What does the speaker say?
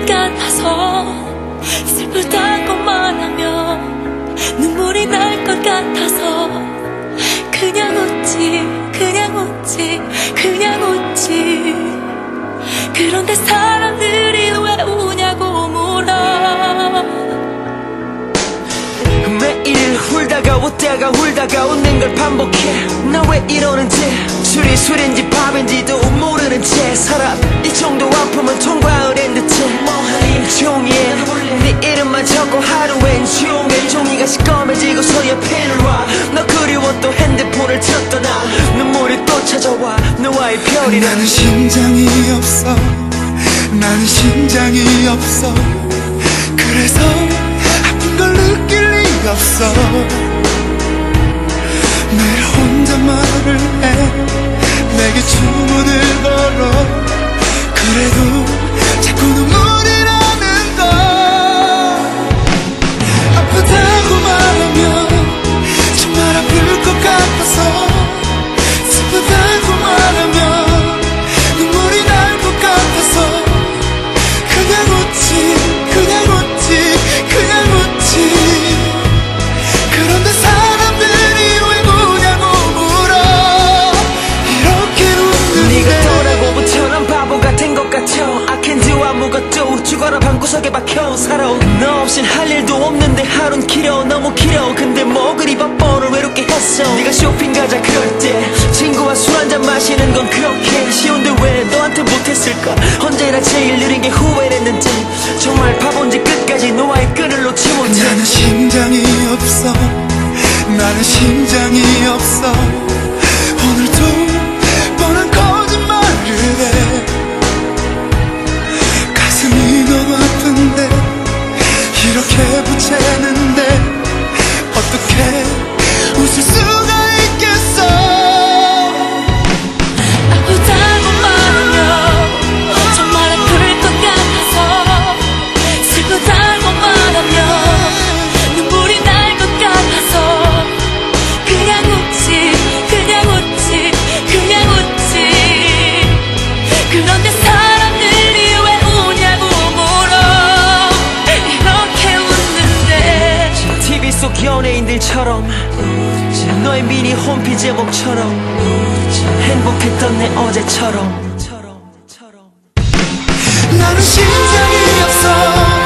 같아서 슬프다고만 하면 눈물이 날 것 같아서 그냥 웃지 그냥 웃지 그냥 웃지. 그런데 사람들이 왜 우냐고 물어. 매일 울다가 웃다가 울다가 웃는 걸 반복해. 나 왜 이러는지 술인지 밥인지도 모르는 채 살아. 이 정도 아픔은 통과을 한 듯해. 뭐하니 종이에 네 이름만 적고 하루엔 종일 종이가 시꺼매지고서야 펜을 와. 너 그리워 또 핸드폰을 쳤더나 눈물이 또 찾아와. 너와의 별이란 나는 심장이 없어. 나는 심장이 없어. 그래서 아픈 걸 느낄 리가 없어. 매일 혼자 말을 해. 내게 주문을 걸어. 그래도 자꾸 눈물이 나는 걸. 아프다고 말하면 정말 아플 것 같아서. 슬프다고 말하면 눈물이 날 것 같아서. 그냥 웃지 그냥 웃지 그냥 웃지. 그런데 사람들이 왜 우냐고 물어. 이렇게 웃는데 네가 떠나고부터는 바보 같은 것 같아. I can do 아무것도 죽어라 방구석에 박혀 살아. 너 없인 할 일도 없는데 하루는 길어 너무 길어. 근데 뭐 그리 바빠 오늘 외롭게 했어. 네가 쇼핑 가자 그럴 때 친구와 술 한잔 마시는 건 그렇게 쉬운데 왜 너한테 못했을까. 언제나 제일 느린 게 후회했는지. 정말 바본지 끝까지 너와의 끈을 놓지 못해. 나는 심장이 없어. 나는 심장이 없어. 오늘도 뻔한 거짓말을 해. 가슴이 너무 아픈데 이렇게 부채는데 어떻게 웃을 수가 있겠어. 아프다고 말하면 정말 아플 것 같아서. 슬프다고 말하면 눈물이 날 것 같아서. 그냥 웃지 그냥 웃지 그냥 웃지. 그런데 사람들이 왜 우냐고 물어. 이렇게 웃는데 TV 속 연예인들처럼 너의 미니 홈피 제목처럼 행복했던 내 어제처럼. 나는 심장이 없어.